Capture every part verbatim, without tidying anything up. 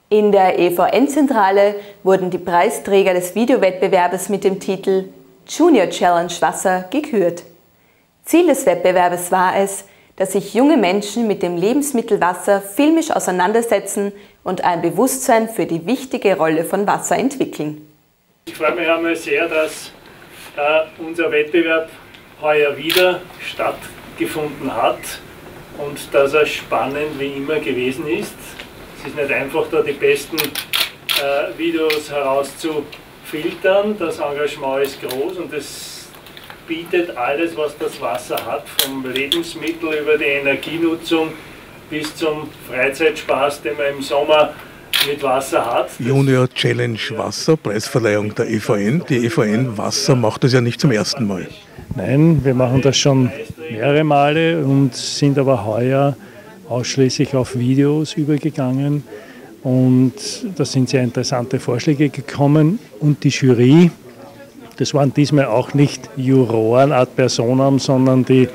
In der E V N-Zentrale wurden die Preisträger des Videowettbewerbes mit dem Titel Junior Challenge Wasser gekürt. Ziel des Wettbewerbes war es, dass sich junge Menschen mit dem Lebensmittel Wasser filmisch auseinandersetzen und ein Bewusstsein für die wichtige Rolle von Wasser entwickeln. Ich freue mich einmal sehr, dass äh, unser Wettbewerb heuer wieder stattgefunden hat und dass er spannend wie immer gewesen ist. Es ist nicht einfach, da die besten äh, Videos herauszufiltern. Das Engagement ist groß und es bietet alles, was das Wasser hat, vom Lebensmittel über die Energienutzung bis zum Freizeitspaß, den man im Sommer mit Wasser hat. Junior Challenge Wasser, Preisverleihung der E V N. Die E V N Wasser macht das ja nicht zum ersten Mal. Nein, wir machen das schon mehrere Male und sind aber heuer ausschließlich auf Videos übergegangen. Und da sind sehr interessante Vorschläge gekommen. Und die Jury, das waren diesmal auch nicht Juroren ad personam, sondern die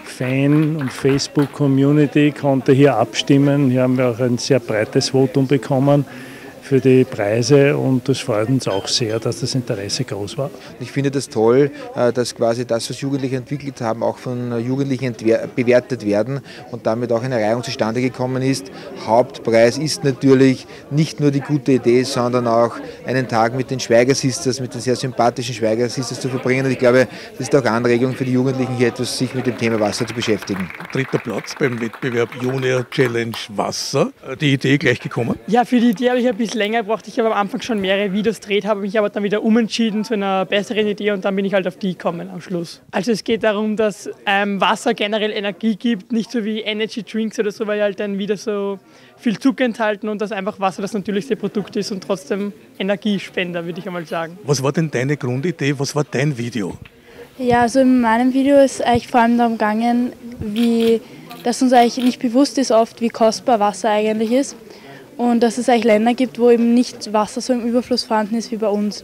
Fan- und Facebook-Community konnte hier abstimmen. Hier haben wir auch ein sehr breites Votum bekommen für die Preise und das freut uns auch sehr, dass das Interesse groß war. Ich finde das toll, dass quasi das, was Jugendliche entwickelt haben, auch von Jugendlichen bewertet werden und damit auch eine Reihung zustande gekommen ist. Hauptpreis ist natürlich nicht nur die gute Idee, sondern auch einen Tag mit den Schweiger Sisters, mit den sehr sympathischen Schweiger Sisters zu verbringen. Und ich glaube, das ist auch Anregung für die Jugendlichen, hier etwas sich mit dem Thema Wasser zu beschäftigen. Dritter Platz beim Wettbewerb Junior Challenge Wasser. Die Idee gleich gekommen? Ja, für die Idee habe ich ein bisschen länger gebraucht. Ich habe am Anfang schon mehrere Videos gedreht, habe mich aber dann wieder umentschieden zu einer besseren Idee und dann bin ich halt auf die gekommen am Schluss. Also es geht darum, dass ähm, Wasser generell Energie gibt, nicht so wie Energy Drinks oder so, weil halt dann wieder so viel Zucker enthalten und dass einfach Wasser das natürlichste Produkt ist und trotzdem Energiespender, würde ich einmal sagen. Was war denn deine Grundidee? Was war dein Video? Ja, also in meinem Video ist eigentlich vor allem darum gegangen, wie, dass uns eigentlich nicht bewusst ist oft, wie kostbar Wasser eigentlich ist. Und dass es eigentlich Länder gibt, wo eben nicht Wasser so im Überfluss vorhanden ist wie bei uns.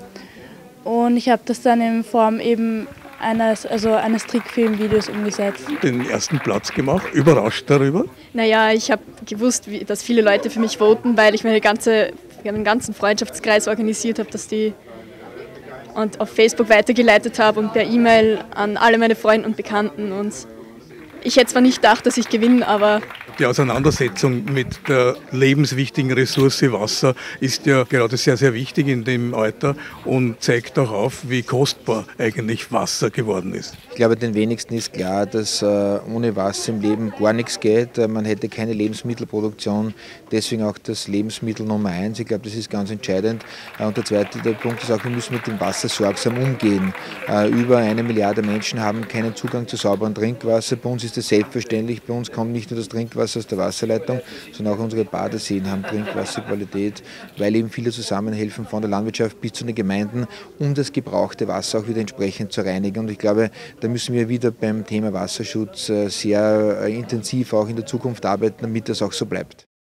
Und ich habe das dann in Form eben eines, also eines Trickfilmvideos umgesetzt. Den ersten Platz gemacht, überrascht darüber? Naja, ich habe gewusst, wie, dass viele Leute für mich voten, weil ich meine ganze, meinen ganzen Freundschaftskreis organisiert habe, dass die und auf Facebook weitergeleitet habe und per E-Mail an alle meine Freunde und Bekannten. Und ich hätte zwar nicht gedacht, dass ich gewinne, aber die Auseinandersetzung mit der lebenswichtigen Ressource Wasser ist ja gerade sehr, sehr wichtig in dem Alter und zeigt auch auf, wie kostbar eigentlich Wasser geworden ist. Ich glaube, den wenigsten ist klar, dass ohne Wasser im Leben gar nichts geht. Man hätte keine Lebensmittelproduktion, deswegen auch das Lebensmittel Nummer eins. Ich glaube, das ist ganz entscheidend. Und der zweite der Punkt ist auch, wir müssen mit dem Wasser sorgsam umgehen. Über eine Milliarde Menschen haben keinen Zugang zu sauberem Trinkwasser. Bei uns ist das selbstverständlich. Bei uns kommt nicht nur das Trinkwasser aus der Wasserleitung, sondern auch unsere Badeseen haben Trinkwasserqualität, weil eben viele zusammenhelfen von der Landwirtschaft bis zu den Gemeinden, um das gebrauchte Wasser auch wieder entsprechend zu reinigen. Und ich glaube, da müssen wir wieder beim Thema Wasserschutz sehr intensiv auch in der Zukunft arbeiten, damit das auch so bleibt.